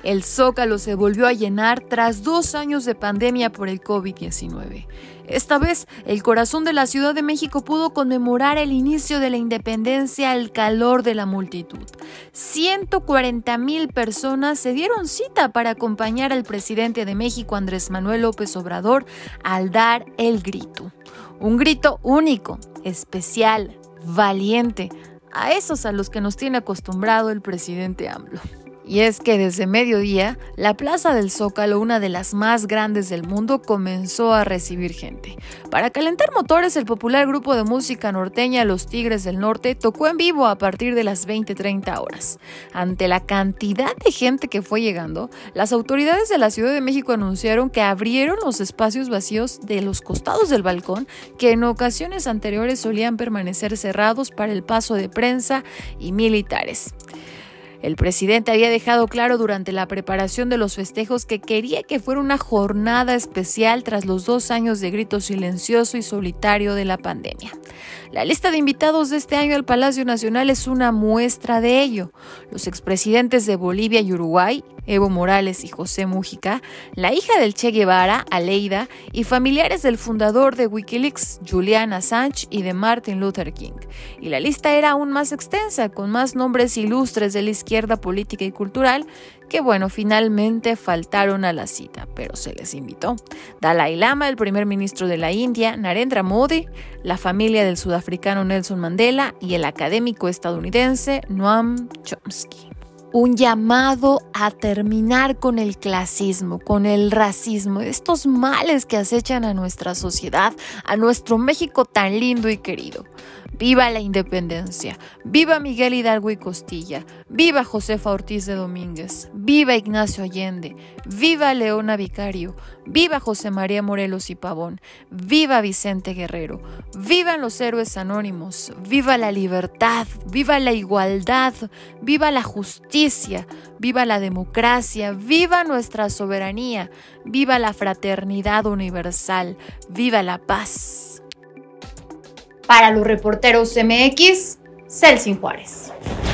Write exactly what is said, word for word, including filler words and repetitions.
El Zócalo se volvió a llenar tras dos años de pandemia por el COVID diecinueve. Esta vez, el corazón de la Ciudad de México pudo conmemorar el inicio de la independencia al calor de la multitud. ciento cuarenta mil personas se dieron cita para acompañar al presidente de México, Andrés Manuel López Obrador, al dar el grito. Un grito único, especial, valiente, a esos a los que nos tiene acostumbrado el presidente AMLO. Y es que desde mediodía, la Plaza del Zócalo, una de las más grandes del mundo, comenzó a recibir gente. Para calentar motores, el popular grupo de música norteña Los Tigres del Norte tocó en vivo a partir de las veinte treinta horas. Ante la cantidad de gente que fue llegando, las autoridades de la Ciudad de México anunciaron que abrieron los espacios vacíos de los costados del balcón que en ocasiones anteriores solían permanecer cerrados para el paso de prensa y militares. El presidente había dejado claro durante la preparación de los festejos que quería que fuera una jornada especial tras los dos años de grito silencioso y solitario de la pandemia. La lista de invitados de este año al Palacio Nacional es una muestra de ello. Los expresidentes de Bolivia y Uruguay, Evo Morales y José Mújica, la hija del Che Guevara, Aleida, y familiares del fundador de Wikileaks, Julian Assange, y de Martin Luther King. Y la lista era aún más extensa, con más nombres ilustres de la izquierda política y cultural, que bueno, finalmente faltaron a la cita, pero se les invitó. Dalai Lama, el primer ministro de la India, Narendra Modi, la familia del sudafricano Nelson Mandela y el académico estadounidense Noam Chomsky. Un llamado a terminar con el clasismo, con el racismo, estos males que acechan a nuestra sociedad, a nuestro México tan lindo y querido. ¡Viva la independencia! ¡Viva Miguel Hidalgo y Costilla! ¡Viva Josefa Ortiz de Domínguez! ¡Viva Ignacio Allende! ¡Viva Leona Vicario! ¡Viva José María Morelos y Pavón! ¡Viva Vicente Guerrero! ¡Vivan los héroes anónimos! ¡Viva la libertad! ¡Viva la igualdad! ¡Viva la justicia! ¡Viva la democracia! ¡Viva nuestra soberanía! ¡Viva la fraternidad universal! ¡Viva la paz! Para los reporteros M X, Celsin Juárez.